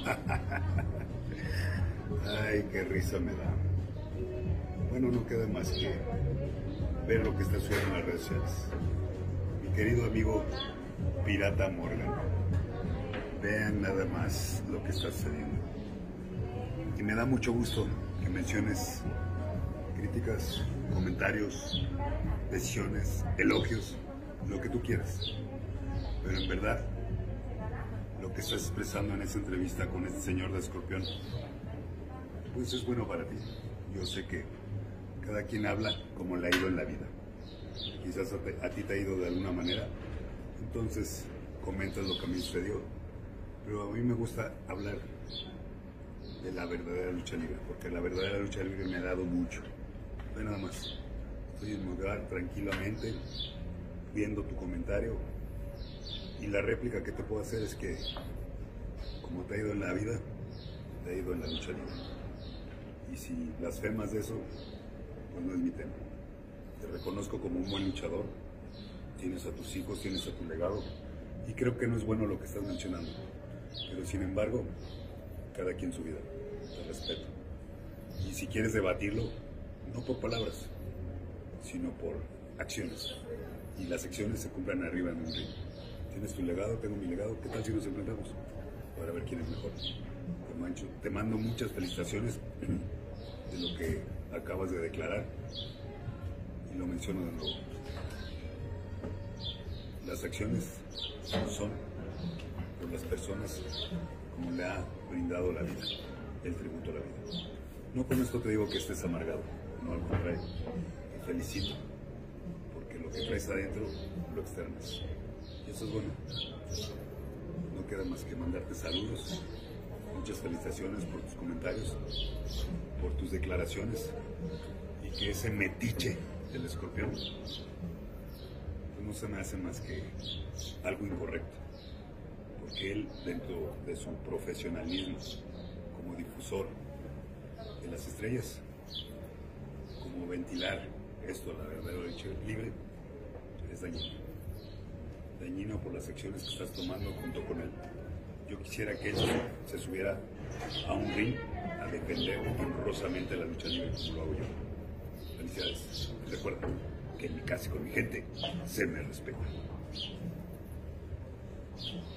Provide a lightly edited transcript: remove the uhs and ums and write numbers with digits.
Ay, qué risa me da. Bueno, no queda más que ver lo que está sucediendo en las redes sociales. Mi querido amigo Pirata Morgan, vean nada más lo que está sucediendo. Y me da mucho gusto que menciones críticas, comentarios, decisiones, elogios, lo que tú quieras. Pero en verdad, lo que estás expresando en esa entrevista con este señor de Escorpión, pues es bueno para ti. Yo sé que cada quien habla como le ha ido en la vida. Quizás a ti te ha ido de alguna manera, entonces comentas lo que a mí sucedió. Pero a mí me gusta hablar de la verdadera lucha libre, porque la verdadera lucha libre me ha dado mucho. Ve nada más, estoy en mi hogar tranquilamente, viendo tu comentario, y la réplica que te puedo hacer es que, como te ha ido en la vida, te ha ido en la lucha libre. Y si blasfemas de eso, pues no es mi tema. Te reconozco como un buen luchador, tienes a tus hijos, tienes a tu legado, y creo que no es bueno lo que estás mencionando. Pero sin embargo, cada quien su vida, te respeto. Y si quieres debatirlo, no por palabras, sino por acciones. Y las acciones se cumplen arriba en un ring. Tienes tu legado, tengo mi legado, ¿qué tal si nos enfrentamos? Para ver quién es mejor. Te mando muchas felicitaciones de lo que acabas de declarar, y lo menciono de nuevo. Las acciones son por las personas como le ha brindado la vida, el tributo a la vida. No con esto te digo que estés amargado, no, al contrario, te felicito, porque lo que traes adentro lo externas. Y eso es bueno. No queda más que mandarte saludos, muchas felicitaciones por tus comentarios, por tus declaraciones, y que ese metiche del Escorpión pues no se me hace más que algo incorrecto, porque él, dentro de su profesionalismo como difusor de las estrellas, como ventilar esto a la verdadera lucha libre, es dañino. Dañino por las acciones que estás tomando junto con él. Yo quisiera que él se subiera a un ring a defender honrosamente la lucha libre como lo hago yo. Felicidades. Recuerda que en mi casa y con mi gente se me respeta.